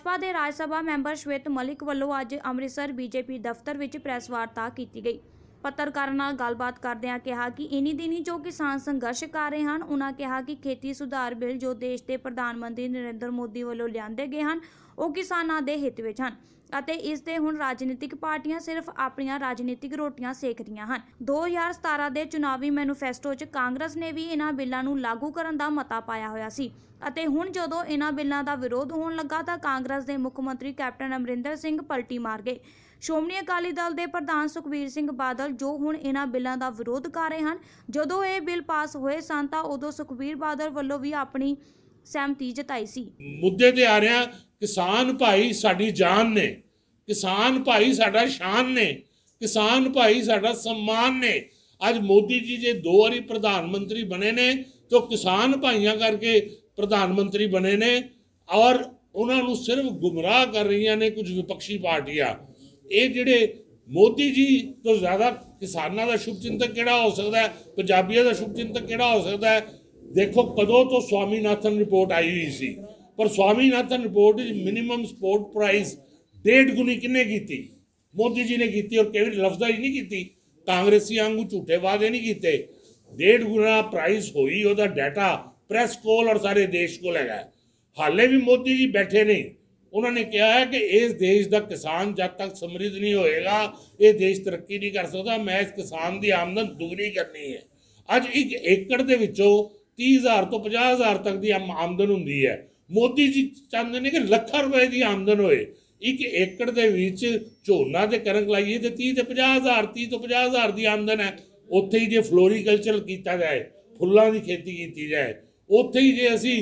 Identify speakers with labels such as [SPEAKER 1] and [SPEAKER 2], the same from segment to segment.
[SPEAKER 1] भाजपा के राज सभा मैंबर श्वेत मलिक वालों अज अमृतसर बीजेपी दफ्तर विच प्रैस वार्ता की गई। पत्रकारां नाल गलबात करदिआं कहा कि इन्हीं दिनी जो किसान संघर्ष कर रहे हैं, उन्होंने कहा कि खेती सुधार बिल जो देश के प्रधानमंत्री नरेंद्र मोदी वालों लिआंदे गए हैं वो किसानां दे हित विच हन ਅਤੇ ਇਸ ਦੇ ਹੁਣ राजनीतिक पार्टियां सिर्फ ਆਪਣੀਆਂ राजनीतिक रोटियां सेक रਹੀਆਂ ਹਨ। 2017 ਦੇ ਚੁਣਾਵੀ ਮੈਨੀਫੈਸਟੋ 'ਚ ਕਾਂਗਰਸ ਨੇ ਵੀ ਇਹਨਾਂ ਬਿੱਲਾਂ ਨੂੰ ਲਾਗੂ ਕਰਨ ਦਾ ਮਤਾ ਪਾਇਆ ਹੋਇਆ ਸੀ ਅਤੇ ਹੁਣ ਜਦੋਂ ਇਹਨਾਂ ਬਿੱਲਾਂ ਦਾ ਵਿਰੋਧ ਹੋਣ ਲੱਗਾ ਤਾਂ ਕਾਂਗਰਸ ਦੇ ਮੁੱਖ ਮੰਤਰੀ ਕੈਪਟਨ ਅਮਰਿੰਦਰ ਸਿੰਘ ਪਲਟੀ ਮਾਰ ਗਏ। ਸ਼੍ਰੋਮਣੀ ਅਕਾਲੀ ਦਲ ਦੇ ਪ੍ਰਧਾਨ ਸੁਖਬੀਰ ਸਿੰਘ ਬਾਦਲ ਜੋ ਹੁਣ ਇਹਨਾਂ ਬਿੱਲਾਂ ਦਾ ਵਿਰੋਧ ਕਰ ਰਹੇ ਹਨ, ਜਦੋਂ ਇਹ ਬਿੱਲ ਪਾਸ ਹੋਏ ਸਨ ਤਾਂ ਉਦੋਂ ਸੁਖਬੀਰ ਬਾਦਲ ਵੱਲੋਂ ਵੀ ਆਪਣੀ सहमति जताई सी।
[SPEAKER 2] मुद्दे ते आ रहा किसान भाई साडी जान ने, किसान भाई साडा शान ने, किसान भाई साडा सम्मान ने। अज मोदी जी जे 2 बारी प्रधानमंत्री बने ने तो किसान भाइयों करके प्रधानमंत्री बने ने और उन्होंने सिर्फ गुमराह कर रही ने कुछ विपक्षी पार्टियां। ये जिहड़े मोदी जी तो ज़्यादा किसानों का शुभ चिंतक किहड़ा हो सकता है, पंजाबियों का शुभ चिंतक किहड़ा हो सकता है। देखो कदों तो स्वामीनाथन रिपोर्ट आई हुई सी, पर Swaminathan report minimum support price 1.5 गुनी किन्ने की? मोदी जी ने की और केवल लफ्ज़ ही नहीं की, कांग्रेसी वांगू झूठे वादे नहीं किए। 1.5 गुना प्राइस हुई, वह डाटा प्रेस कोल और सारे देश को हैगा। हाले भी मोदी जी बैठे नहीं, उन्होंने कहा है कि इस देश का किसान जब तक समृद्ध नहीं होएगा ये देश तरक्की नहीं कर सकता। मैं इस किसान की आमदन दुगनी करनी है। अज एक एकड़ के विचों 30,000 तो 50,000 तक की आमदन होंदी है। मोदी जी चाहते हैं कि लाखां रुपए की आमदन होए। एक एकड़ के विच झोना ते कणक लाइए तो 30 तो 50,000 30 तो 50,000 की आमदन है। उत्थे ही जे फ्लोरीकल्चर किया जाए, फुल्लां की खेती की जाए, उत्थे ही जे असी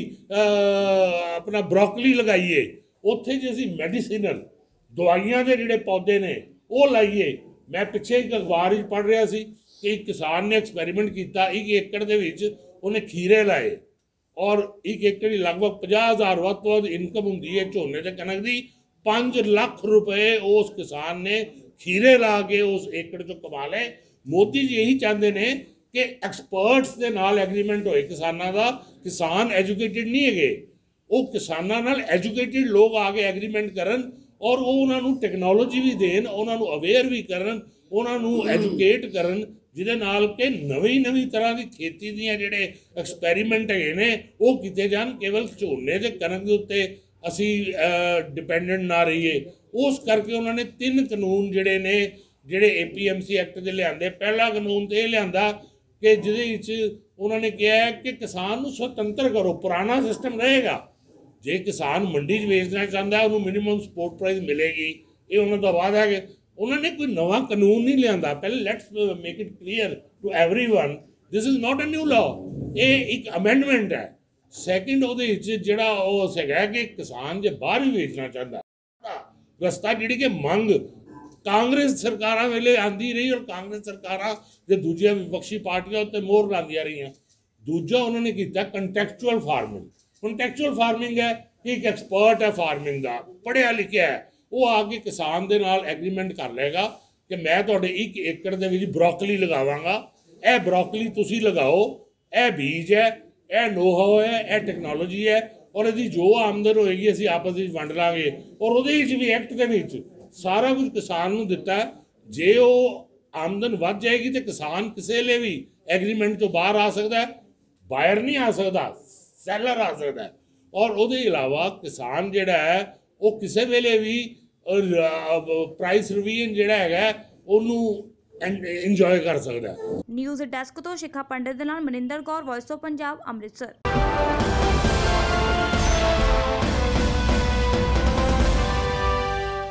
[SPEAKER 2] अपना ब्रोकली लगाइए, उत्थे जे असी मैडिसिनल दवाइयां के जिहड़े पौधे ने वो लाइए। मैं पिछे एक अखबार पढ़ रहा सी कि एक किसान ने एक्सपैरीमेंट किया, 1 एकड़ के विच उन्हें खीरे लाए और 1 एकड़ लगभग 50,000 वध तो वध इनकम होंगी है झोने ते कणक की। 5 लाख रुपए उस किसान ने खीरे ला के उस एकड़ चो कमा ले। मोदी जी यही चाहते हैं कि एक्सपर्ट्स के नाल एग्रीमेंट होए किसानों का। किसान एजुकेटेड नहीं है, वो किसानों नाल एजुकेटेड लोग आके एग्रीमेंट करन और वो उन्होंने टैक्नोलॉजी भी देन, उन्होंने अवेयर भी करन, उन्होंने एजुकेट करन, जिहदे नाल के नवी तरह की खेती दी जिहड़े एक्सपैरीमेंट है ने वो किए जान। केवल झोने ते कणक के उत्ते असी डिपेंडेंट ना रहिए। उस करके उन्होंने 3 कानून जिहड़े ने जिहड़े APMC एक्ट दे लिआंदे। पहला कानून तो यह लिआंदा कि जिहदे विच उन्होंने कहा है कि किसान नूं स्वतंत्र करो। पुराना सिस्टम रहेगा, जे किसान मंडी बेचना चाहता है उन्होंने मिनिमम सपोर्ट प्राइस मिलेगी, ये उन्होंने तो वादा है। उन्होंने कोई नवा कानून नहीं लिया। पहले let's make it clear to everyone this is not a new law, ये एक अमेंडमेंट है। सैकेंड वो है कि किसान जो बाहर भी बेचना चाहता रस्ता जी कि मंग कांग्रेस सरकार वेले आती रही और कांग्रेस सरकार जो दूसरी विपक्षी पार्टियां उत्ते मोहर लांदियां रही। दूजा उन्होंने किया कंटैक्चुअल फार्मिंग। कंटैक्चुअल फार्मिंग है कि एक एक्सपर्ट है फार्मिंग का, पढ़िया लिखिया है, वो आके किसान के नाल एग्रीमेंट कर लेगा कि मैं तुहाडे 1 एकड़ के विच ब्रोकली लगावांगा, यह ब्रोकली तुसी लगाओ, यह बीज है, यह नो-हाउ है, यह टैक्नोलॉजी है और यदि जो आमदन होएगी असीं आपस में वंड लांगे। और उहदे विच भी एक्ट के विच सारा कुछ किसान नूं दिता है। जे वो आमदन वध जाएगी तो किसान किसी लिए भी एग्रीमेंट तो बाहर आ सकता है, बायर नहीं आ सकता, सैलर आ सकता है। और उहदे अलावा किसान जिहड़ा है वो किसी वेले भी प्राइस रिवीजन जिहड़ा हैगा उन्होंने इंजॉय कर सकता है।
[SPEAKER 1] न्यूज़ डेस्क तो शिखा पंडित दे नाल मनिंदर कौर, वॉइस ऑफ पंजाब, अमृतसर।